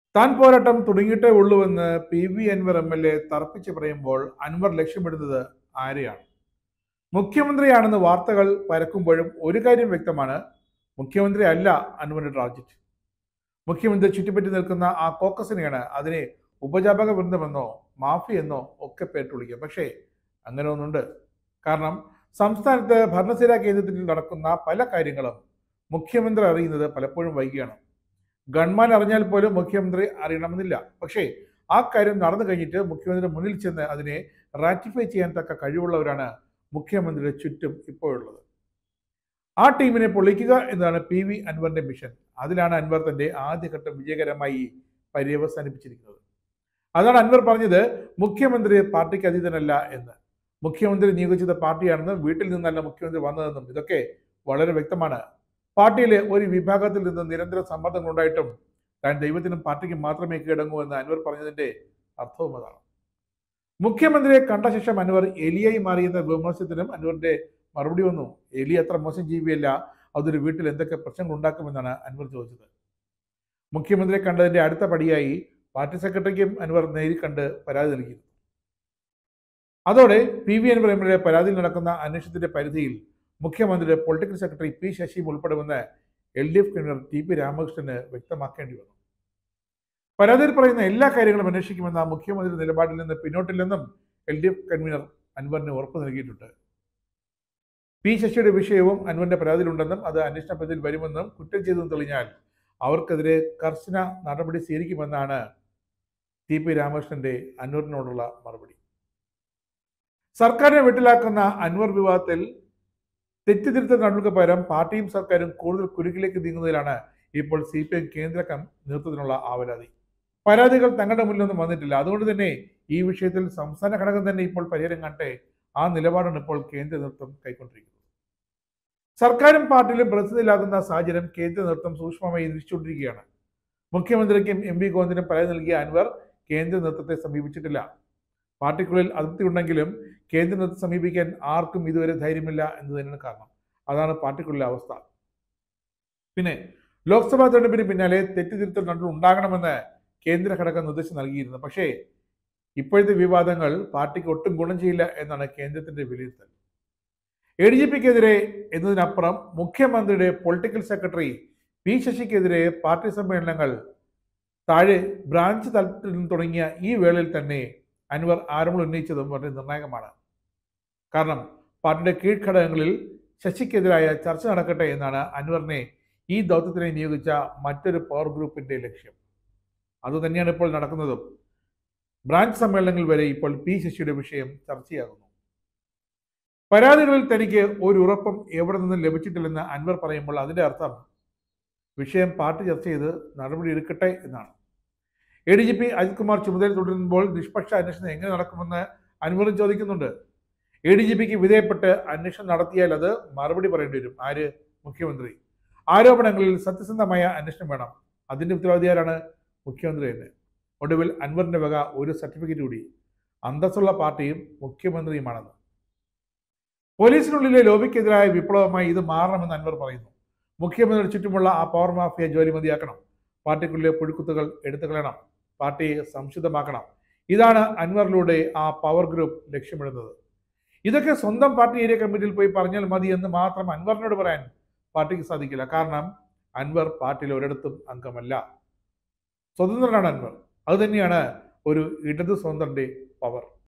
താൻ പോരാട്ടം തുടങ്ങിയിട്ടേ ഉള്ളൂവെന്ന് PV അൻവർ MLA തറപ്പിച്ച് പറയുമ്പോൾ അൻവർ ലക്ഷ്യമിടുന്നത് ആരെയാണ്? മുഖ്യമന്ത്രിയാണെന്ന് വാർത്തകൾ പരക്കുമ്പോഴും ഒരു കാര്യം വ്യക്തമാണ്, മുഖ്യമന്ത്രി അല്ല അൻവറിന്റെ ടാർഗറ്റ്. മുഖ്യമന്ത്രി ചുറ്റിപ്പറ്റി നിൽക്കുന്ന ആ കോക്കസിനെയാണ് അതിനെ ഉപജാപക വൃന്ദമെന്നോ മാഫിയെന്നോ ഒക്കെ പേരിട്ട് വിളിക്കുക. പക്ഷേ അങ്ങനെ ഒന്നുണ്ട്. കാരണം സംസ്ഥാനത്ത് ഭരണസിരാ കേന്ദ്രത്തിൽ നടക്കുന്ന പല കാര്യങ്ങളും മുഖ്യമന്ത്രി അറിയുന്നത് പലപ്പോഴും വൈകിയാണ്. ഗവൺമെന്റ് അറിഞ്ഞാൽ പോലും മുഖ്യമന്ത്രി അറിയണമെന്നില്ല. പക്ഷേ ആ കാര്യം നടന്നു കഴിഞ്ഞിട്ട് മുഖ്യമന്ത്രി മുന്നിൽ ചെന്ന് അതിനെ റാറ്റിഫൈ ചെയ്യാൻ തക്ക കഴിവുള്ളവരാണ് മുഖ്യമന്ത്രിയുടെ ചുറ്റും ഇപ്പോഴുള്ളത്. ആ ടീമിനെ പൊളിക്കുക എന്നതാണ് PV അൻവറിന്റെ മിഷൻ. അതിലാണ് അൻവർ തന്റെ ആദ്യഘട്ടം വിജയകരമായി പര്യവസാനിപ്പിച്ചിരിക്കുന്നത്. അതാണ് അൻവർ പറഞ്ഞത്, മുഖ്യമന്ത്രി പാർട്ടിക്ക് അതീതനല്ല എന്ന്. മുഖ്യമന്ത്രി നിയോഗിച്ചത് പാർട്ടിയാണെന്നും വീട്ടിൽ നിന്നല്ല മുഖ്യമന്ത്രി വന്നതെന്നും ഇതൊക്കെ വളരെ വ്യക്തമാണ്. പാർട്ടിയിലെ ഒരു വിഭാഗത്തിൽ നിന്ന് നിരന്തര സമ്മർദ്ദങ്ങൾ ഉണ്ടായിട്ടും താൻ ദൈവത്തിനും പാർട്ടിക്കും മാത്രമേ കീഴടങ്ങൂ എന്ന് അൻവർ പറഞ്ഞതിന്റെ അർത്ഥവും അതാണ്. മുഖ്യമന്ത്രിയെ കണ്ട ശേഷം അൻവർ എലിയായി മാറിയെന്ന വിമർശനത്തിനും അൻവറിന്റെ മറുപടി വന്നു. എലി അത്ര മോശം ജീവിയല്ല, അതൊരു വീട്ടിൽ എന്തൊക്കെ പ്രശ്നങ്ങൾ ഉണ്ടാക്കുമെന്നാണ് അൻവർ ചോദിച്ചത്. മുഖ്യമന്ത്രിയെ കണ്ടതിന്റെ അടുത്ത പടിയായി പാർട്ടി സെക്രട്ടറിക്കും അൻവർ നേരിൽ കണ്ട് പരാതി നൽകി. അതോടെ PV അൻവർ MLA പരാതിയിൽ നടക്കുന്ന അന്വേഷണത്തിന്റെ പരിധിയിൽ മുഖ്യമന്ത്രിയുടെ പൊളിറ്റിക്കൽ സെക്രട്ടറി P ശശിയും ഉൾപ്പെടുമെന്ന് LDF കൺവീനർ TP രാമകൃഷ്ണന് വ്യക്തമാക്കേണ്ടി വന്നു. പരാതിയിൽ പറയുന്ന എല്ലാ കാര്യങ്ങളും അന്വേഷിക്കുമെന്ന മുഖ്യമന്ത്രി നിലപാടിൽ നിന്ന് പിന്നോട്ടില്ലെന്നും LDF കൺവീനർ അൻവറിന് ഉറപ്പ് നൽകിയിട്ടുണ്ട്. P ശശിയുടെ വിഷയവും അൻവറിന്റെ പരാതിയിലുണ്ടെന്നും അത് അന്വേഷണ പരിധിയിൽ വരുമെന്നും കുറ്റം ചെയ്തെന്ന് തെളിഞ്ഞാൽ അവർക്കെതിരെ കർശന നടപടി സ്വീകരിക്കുമെന്നാണ് TP രാമകൃഷ്ണന്റെ അൻവറിനോടുള്ള മറുപടി. സർക്കാരിനെ വെട്ടിലാക്കുന്ന അൻവർ വിവാദത്തിൽ തെറ്റിദ്ധരുത്തൽ നടപടിക്ക് പകരം പാർട്ടിയും സർക്കാരും കൂടുതൽ കുരുക്കിലേക്ക് നീങ്ങുന്നതിലാണ് ഇപ്പോൾ CPM കേന്ദ്ര നേതൃത്വത്തിനുള്ള ആവലാതി. പരാതികൾ തങ്ങളുടെ മുന്നിലൊന്നും വന്നിട്ടില്ല. അതുകൊണ്ട് തന്നെ ഈ വിഷയത്തിൽ സംസ്ഥാന ഘടകം തന്നെ ഇപ്പോൾ പരിഹാരം കാണട്ടെ, ആ നിലപാടാണ് ഇപ്പോൾ കേന്ദ്ര നേതൃത്വം കൈക്കൊണ്ടിരിക്കുന്നത്. സർക്കാരും പാർട്ടിയിലും പ്രതിസന്ധിയിലാകുന്ന സാഹചര്യം കേന്ദ്ര നേതൃത്വം സൂക്ഷ്മമായി നിരീക്ഷിച്ചുകൊണ്ടിരിക്കുകയാണ്. മുഖ്യമന്ത്രിക്കും MP ഗോവിന്ദനും പരാതി നൽകിയ അൻവർ കേന്ദ്ര നേതൃത്വത്തെ സമീപിച്ചിട്ടില്ല. പാർട്ടിക്കുള്ളിൽ അതൃപ്തി ഉണ്ടെങ്കിലും കേന്ദ്ര നേതൃത്വം സമീപിക്കാൻ ആർക്കും ഇതുവരെ ധൈര്യമില്ല എന്ന് തന്നെയാണ് കാരണം. അതാണ് പാർട്ടിക്കുള്ളിലെ അവസ്ഥ. പിന്നെ ലോക്സഭാ തെരഞ്ഞെടുപ്പിന് പിന്നാലെ തെറ്റിദ്ധരുത്തൽ നടപടി ഉണ്ടാകണമെന്ന് കേന്ദ്ര ഘടകം നിർദ്ദേശം നൽകിയിരുന്നു. പക്ഷേ ഇപ്പോഴത്തെ വിവാദങ്ങൾ പാർട്ടിക്ക് ഒട്ടും ഗുണം ചെയ്യില്ല എന്നാണ് കേന്ദ്രത്തിന്റെ വിലയിരുത്തൽ. ADGPക്കെതിരെ എന്നതിനപ്പുറം മുഖ്യമന്ത്രിയുടെ പൊളിറ്റിക്കൽ സെക്രട്ടറി P ശശിക്കെതിരെ പാർട്ടി സമ്മേളനങ്ങൾ താഴെ ബ്രാഞ്ച് തലത്തിൽ നിന്ന് തുടങ്ങിയ ഈ വേളയിൽ തന്നെ അൻവർ ആരോപണം ഉന്നയിച്ചതും വളരെ നിർണായകമാണ്. കാരണം പാർട്ടിയുടെ കീഴ്ഘടകങ്ങളിൽ ശശിക്കെതിരായ ചർച്ച നടക്കട്ടെ എന്നാണ് അൻവറിനെ ഈ ദൗത്യത്തിനെ നിയോഗിച്ച മറ്റൊരു പവർ ഗ്രൂപ്പിന്റെ ലക്ഷ്യം. അതുതന്നെയാണ് ഇപ്പോൾ നടക്കുന്നതും. ബ്രാഞ്ച് സമ്മേളനങ്ങൾ വരെ ഇപ്പോൾ P ശശിയുടെ വിഷയം ചർച്ചയാകുന്നു. പരാതികളിൽ തനിക്ക് ഒരു ഉറപ്പും എവിടെ നിന്നും ലഭിച്ചിട്ടില്ലെന്ന് അൻവർ പറയുമ്പോൾ അതിന്റെ അർത്ഥം വിഷയം പാർട്ടി ചർച്ച ചെയ്ത് നടപടി എടുക്കട്ടെ എന്നാണ്. ADGP അജിത് കുമാർ ചുമതല തുടരുമ്പോൾ നിഷ്പക്ഷ അന്വേഷണം എങ്ങനെ നടക്കുമെന്ന് അൻവറും ചോദിക്കുന്നുണ്ട്. ADGPക്ക് വിധേയപ്പെട്ട് അന്വേഷണം നടത്തിയാൽ അത് മറുപടി പറയേണ്ടി വരും. ആര്? മുഖ്യമന്ത്രി. ആരോപണങ്ങളിൽ സത്യസന്ധമായ അന്വേഷണം വേണം. അതിന്റെ ഉത്തരവാദി ആരാണ്? മുഖ്യമന്ത്രി തന്നെ. ഒടുവിൽ അൻവറിന്റെ വക ഒരു സർട്ടിഫിക്കറ്റ് കൂടി, അന്തസ്സുള്ള പാർട്ടിയും മുഖ്യമന്ത്രിയുമാണെന്ന്. പോലീസിനുള്ളിലെ ലോബിക്കെതിരായ വിപ്ലവമായി ഇത് മാറണമെന്ന് അൻവർ പറയുന്നു. മുഖ്യമന്ത്രിയുടെ ചുറ്റുമുള്ള ആ പവർ മാഫിയ ജോലി മതിയാക്കണം. പാർട്ടിക്കുള്ളിലെ പുഴുക്കുത്തുകൾ എടുത്തു കളയണം. പാർട്ടിയെ സംശുദ്ധമാക്കണം. ഇതാണ് അൻവറിലൂടെ ആ പവർ ഗ്രൂപ്പ് ലക്ഷ്യമിടുന്നത്. ഇതൊക്കെ സ്വന്തം പാർട്ടി ഏരിയ കമ്മിറ്റിയിൽ പോയി പറഞ്ഞാൽ മതി എന്ന് മാത്രം അൻവറിനോട് പറയാൻ പാർട്ടിക്ക് സാധിക്കില്ല. കാരണം അൻവർ പാർട്ടിയിൽ ഒരിടത്തും അംഗമല്ല. സ്വതന്ത്രനാണ് അൻവർ. അതുതന്നെയാണ് ഒരു ഇടതു സ്വതന്ത്രന്റെ പവർ.